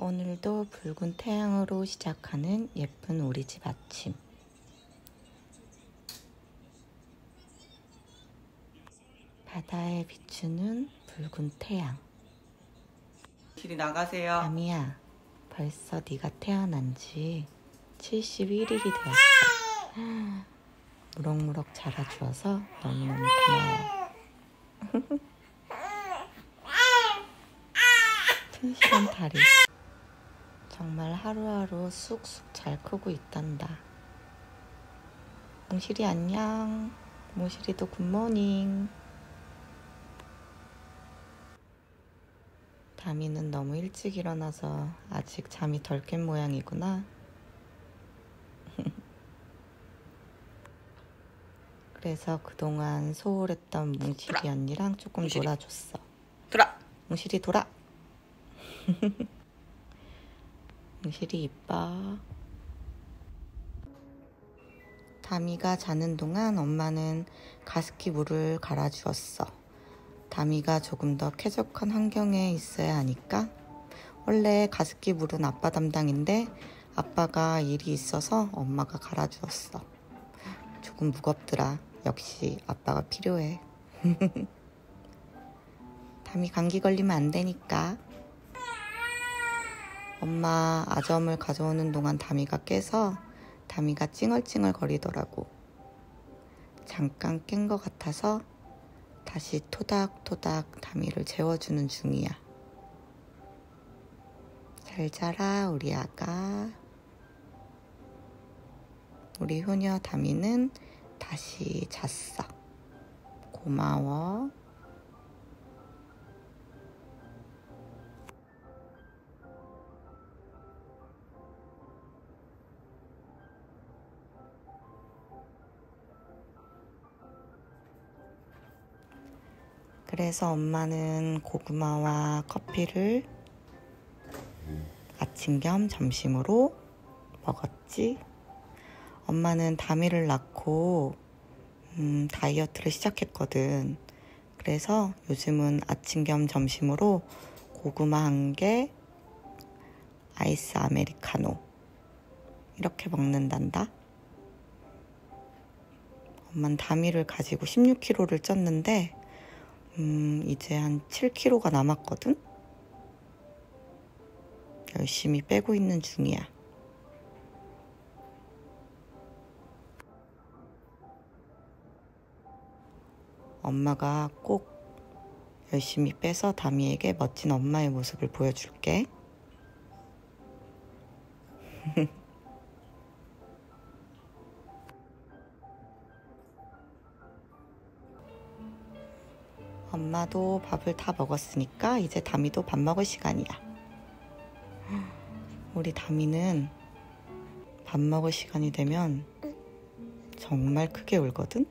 오늘도 붉은 태양으로 시작하는 예쁜 우리 집 아침. 바다에 비추는 붉은 태양. 길이 나가세요. 담이야, 벌써 네가 태어난 지 71일이 되었어. 무럭무럭 자라주어서 너무너무 고마워. 튼실한 다리. 정말 하루하루 쑥쑥 잘 크고 있단다. 몽실이 안녕. 몽실이도 굿모닝. 담이는 너무 일찍 일어나서 아직 잠이 덜 깬 모양이구나. 그래서 그동안 소홀했던 몽실이 언니랑 조금 몽실이. 놀아줬어. 돌아. 몽실이 돌아. 몽실이 이뻐. 담이가 자는 동안 엄마는 가습기 물을 갈아주었어. 담이가 조금 더 쾌적한 환경에 있어야 하니까. 원래 가습기 물은 아빠 담당인데 아빠가 일이 있어서 엄마가 갈아주었어. 조금 무겁더라. 역시 아빠가 필요해. 담이 감기 걸리면 안 되니까. 엄마 아점을 가져오는 동안 담이가 깨서 담이가 찡얼찡얼 거리더라고. 잠깐 깬 것 같아서 다시 토닥토닥 담이를 재워주는 중이야. 잘 자라 우리 아가. 우리 효녀 담이는 다시 잤어. 고마워. 그래서 엄마는 고구마와 커피를 아침 겸 점심으로 먹었지. 엄마는 담이를 낳고 다이어트를 시작했거든. 그래서 요즘은 아침 겸 점심으로 고구마 1개, 아이스 아메리카노 이렇게 먹는단다. 엄마는 담이를 가지고 16kg를 쪘는데 이제 한 7kg가 남았거든? 열심히 빼고 있는 중이야. 엄마가 꼭 열심히 빼서 담이에게 멋진 엄마의 모습을 보여줄게. 엄마도 밥을 다 먹었으니까 이제 담이도 밥 먹을 시간이야. 우리 담이는 밥 먹을 시간이 되면 정말 크게 울거든?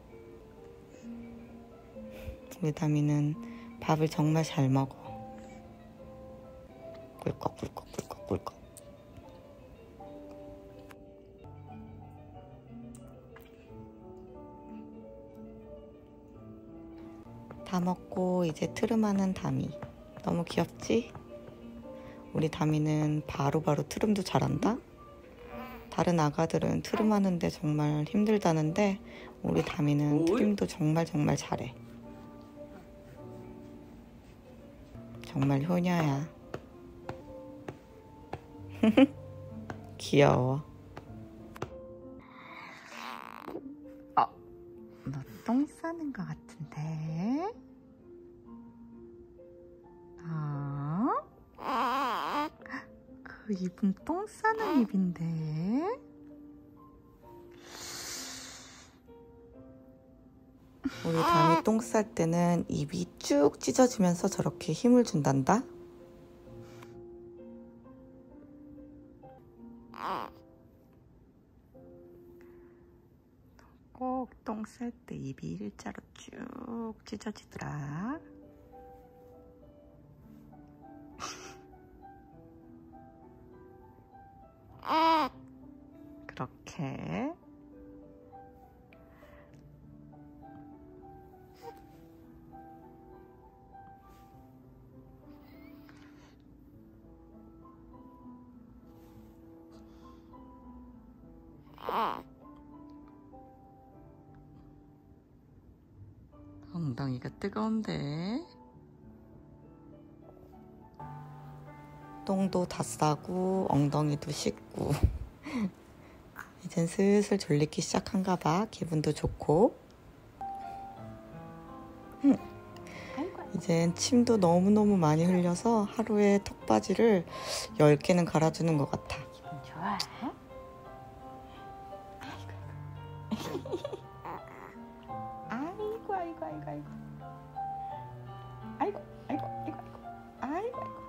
우리 담이는 밥을 정말 잘 먹어. 꿀꺽꿀꺽꿀꺽꿀꺽. 다 먹고 이제 트름하는 담이. 너무 귀엽지? 우리 담이는 바로바로 트름도 잘한다. 다른 아가들은 트름하는데 정말 힘들다는데 우리 담이는 트림도 정말 잘해. 정말 효녀야. 귀여워. 너 똥 싸는 것 같은데? 그 입은 똥 싸는 입인데? 우리 담이 똥 쌀 때는 입이 쭉 찢어지면서 저렇게 힘을 준단다. 꼭 똥 쌀 때 입이 일자로 쭉 찢어지더라. 그렇게. 엉덩이가 뜨거운데. 똥도 다 싸고 엉덩이도 씻고 이젠 슬슬 졸리기 시작한가 봐. 기분도 좋고. 이젠 침도 너무너무 많이 흘려서 하루에 턱받이를 10개는 갈아주는 것 같아. 기분 좋아? 아이고 아이고 아이고 아이고 아이고 아이고 아이고 아이고 아이고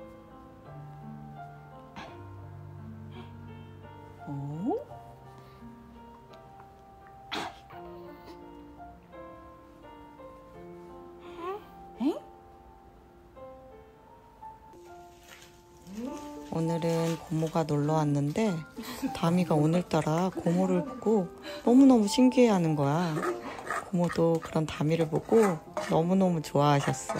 오? 오늘은 고모가 놀러 왔는데 다미가 오늘따라 고모를 보고 너무너무 신기해하는 거야. 고모도 그런 다미를 보고 너무너무 좋아하셨어.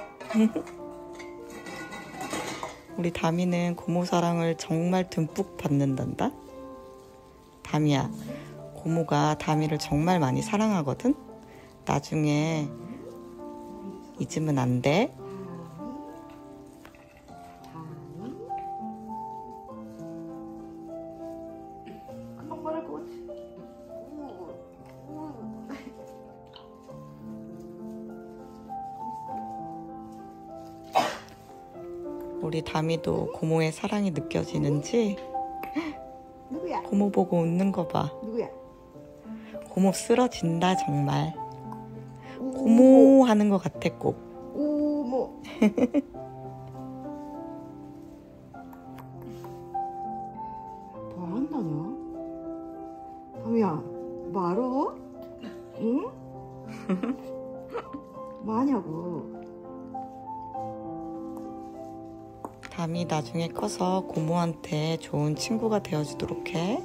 우리 다미는 고모 사랑을 정말 듬뿍 받는단다. 다미야, 고모가 다미를 정말 많이 사랑하거든. 나중에 잊으면 안 돼. 금방 말할 것 같아. 우리 다미도 고모의 사랑이 느껴지는지 누구야? 고모 보고 웃는 거 봐. 누구야? 고모 쓰러진다 정말. 고모 하는 것 같아 꼭. 오모. 뭐 한다냐? 다미야, 뭐 알아? 응? 뭐 하냐고. 다미 나중에 커서 고모한테 좋은 친구가 되어주도록 해.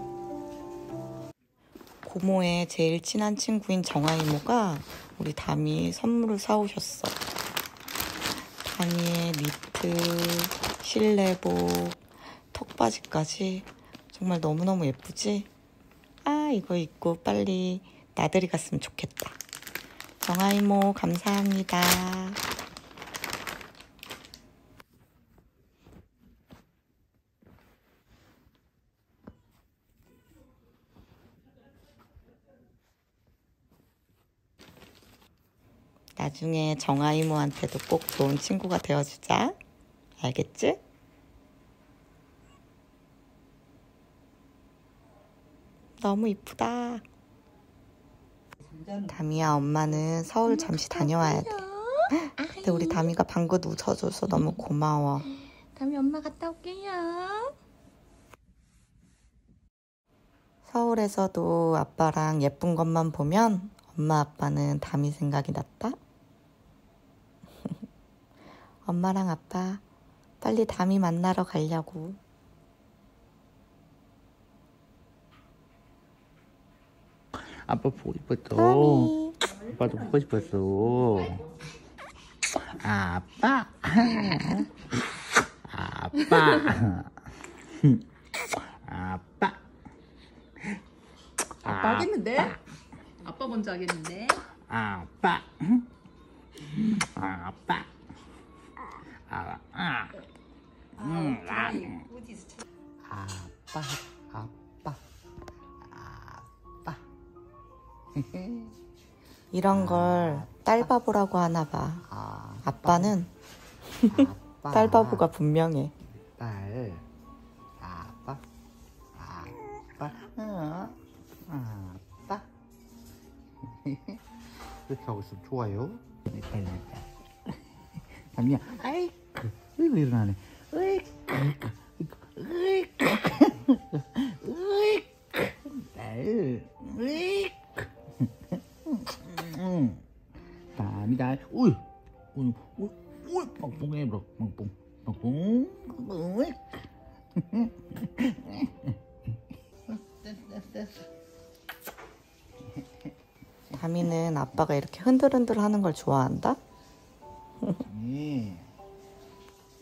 고모의 제일 친한 친구인 정아 이모가 우리 다미 선물을 사오셨어. 다미의 니트, 실내복, 턱바지까지 정말 너무너무 예쁘지? 아, 이거 입고 빨리 나들이 갔으면 좋겠다. 정아 이모 감사합니다. 나중에 정아 이모한테도 꼭 좋은 친구가 되어주자. 알겠지? 너무 이쁘다. 다미야, 엄마는 서울 잠시 다녀와야 돼. 근데 우리 다미가 방긋 웃어줘서 너무 고마워. 다미 엄마 갔다 올게요. 서울에서도 아빠랑 예쁜 것만 보면 엄마 아빠는 다미 생각이 났다. 엄마랑 아빠 빨리 다미 만나러 가려고. 아빠 보고 싶었어. 다미. 아빠도 보고 싶었어. 아빠. 아빠. 아빠. 아빠 하겠는데? 아빠 먼저 하겠는데? 아빠. 아빠. 아빠. 아빠. 아빠. 아빠. 이런 걸 딸바보라고 하나 봐. 아빠는 딸바보가 분명해. 딸. 아빠. 아빠. 아빠. 이렇게 하고 있으면 좋아요. 다미야, 아이고, 이거 일어나네. 아이고, 아이고, 아이고, 딸, 아이고. 다미다, 우이, 우이, 우이, 뻥뻥해, bro, 뻥뻥, 뻥뻥, 우이. 다미는 아빠가 이렇게 흔들흔들 하는 걸 좋아한다? 예.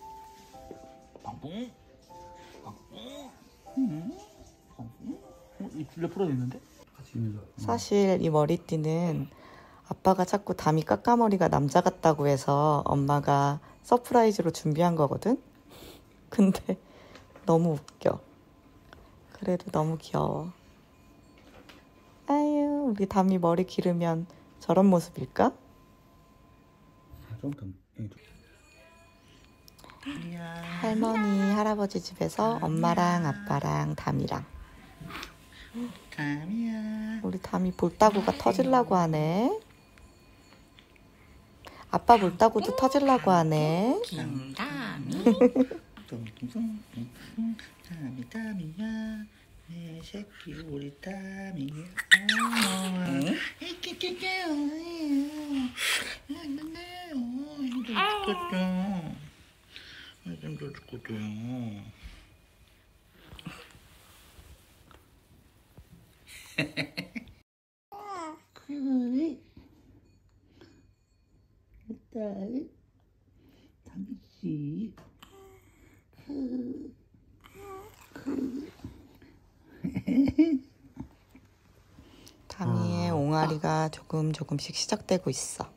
뻥뻥, 뻥뻥, 뻥뻥, 이 줄레 풀어냈는데? 같이 있는 거. 사실 이 머리띠는 아빠가 자꾸 담이 까까머리가 남자 같다고 해서 엄마가 서프라이즈로 준비한 거거든? 근데 너무 웃겨. 그래도 너무 귀여워. 아유, 우리 담이 머리 기르면 저런 모습일까? 좀 더. 할머니, 할아버지 집에서 엄마랑 아빠랑 담이랑. 담이야. 우리 담이 볼따구가 터질라고 하네. 아빠 볼따구도 터질라고 하네. 담이. 담이 담이야. 내 새끼 우리 담이야. 이끼끼끼. 힘들어 죽겠다. 힘들어 죽겠다. 그래. 딸, 담이씨. 담이의 옹알이가 조금씩 시작되고 있어.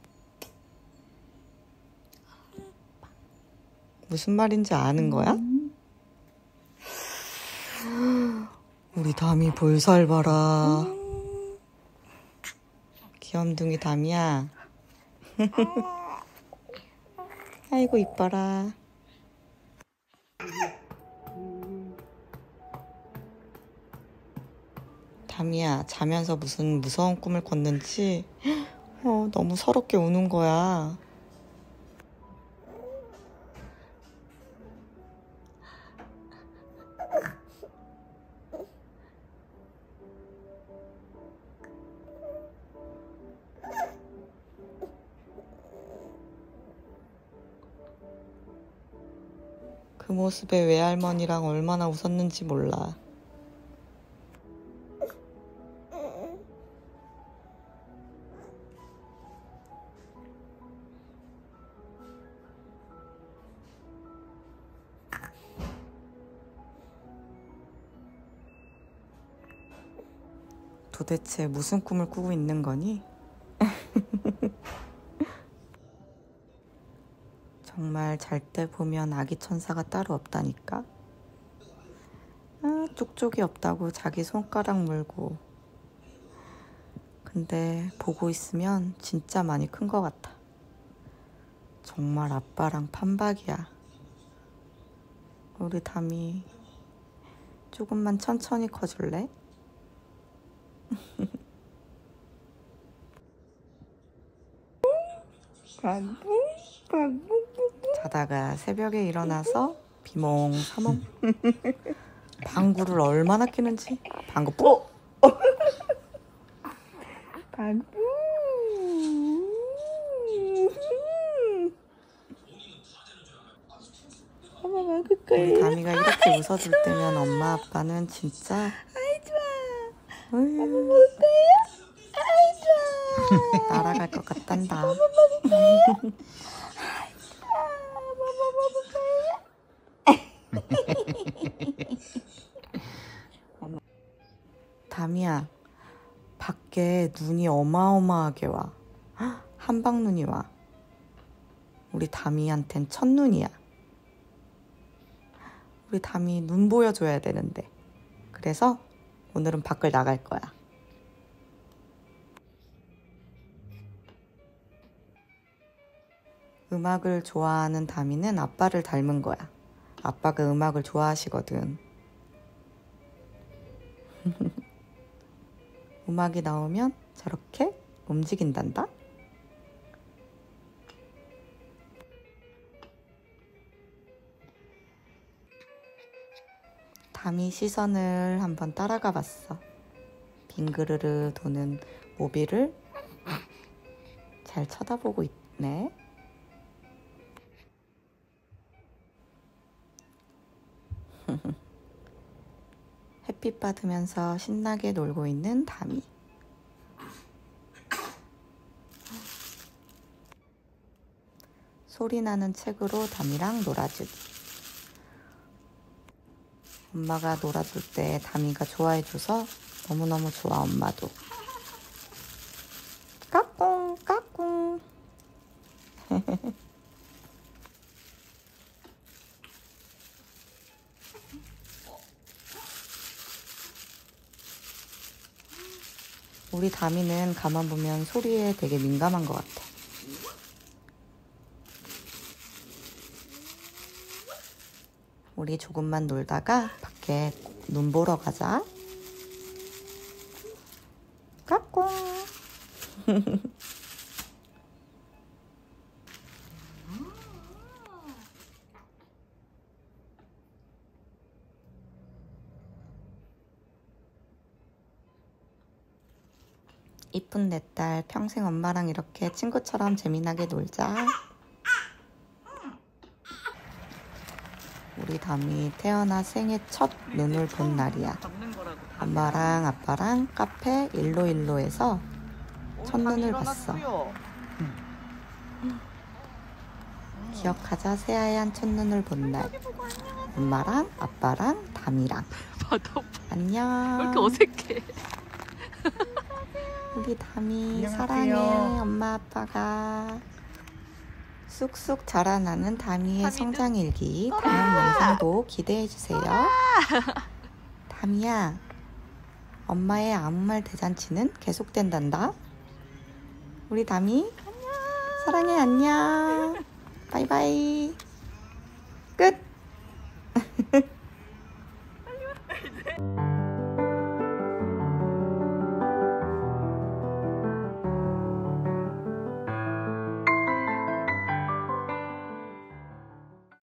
무슨 말인지 아는 거야? 우리 담이 볼살 봐라. 귀염둥이 담이야. 아이고 이뻐라. 담이야, 자면서 무슨 무서운 꿈을 꿨는지 너무 서럽게 우는 거야. 그 모습에 외할머니랑 얼마나 웃었는지 몰라. 도대체 무슨 꿈을 꾸고 있는 거니? 정말 잘 때 보면 아기 천사가 따로 없다니까. 쪽쪽이 없다고 자기 손가락 물고. 근데 보고 있으면 진짜 많이 큰 것 같아. 정말 아빠랑 판박이야. 우리 담이 조금만 천천히 커줄래? 자다가 새벽에 일어나서 비몽사몽 방구를 얼마나 끼는지. 방구 뿌! 방구. 엄마 먹을 거야. 우리 담이가 이렇게 웃어줄 때면 엄마 아빠는 진짜 아이 좋아. 엄마 먹을 거야? 아이 좋아. 날아갈 것 같단다. 엄마 먹을 거야? 아이 좋아. 엄마 먹을 거야? 담이야, 밖에 눈이 어마어마하게 와. 한방눈이 와. 우리 담이한텐 첫눈이야. 우리 담이 눈 보여줘야 되는데. 그래서 오늘은 밖을 나갈 거야. 음악을 좋아하는 담이는 아빠를 닮은 거야. 아빠가 음악을 좋아하시거든. 음악이 나오면 저렇게 움직인단다. 담이 시선을 한번 따라가 봤어. 빙그르르 도는 모비를 잘 쳐다보고 있네. 햇빛 받으면서 신나게 놀고 있는 담이. 소리나는 책으로 담이랑 놀아주기. 엄마가 놀아줄 때 담이가 좋아해줘서 너무너무 좋아, 엄마도. 까꿍, 까꿍. 우리 다미는 가만 보면 소리에 되게 민감한 것 같아. 우리 조금만 놀다가 밖에 눈 보러 가자. 까꿍. 이쁜 내 딸, 평생 엄마랑 이렇게 친구처럼 재미나게 놀자. 우리 담이 태어나 생애 첫 눈을 본 날이야. 엄마랑 아빠랑 카페 일로일로에서 첫눈을 봤어. 기억하자, 새하얀 첫눈을 본 날. 엄마랑 아빠랑 담이랑. 안녕. 왜 이렇게 어색해? 우리 담이 안녕하세요. 사랑해. 엄마 아빠가. 쑥쑥 자라나는 담이의 성장일기 다음 영상도 기대해주세요. 담이야, 엄마의 아무 말 대잔치는 계속된단다. 우리 담이 사랑해. 안녕. 바이바이.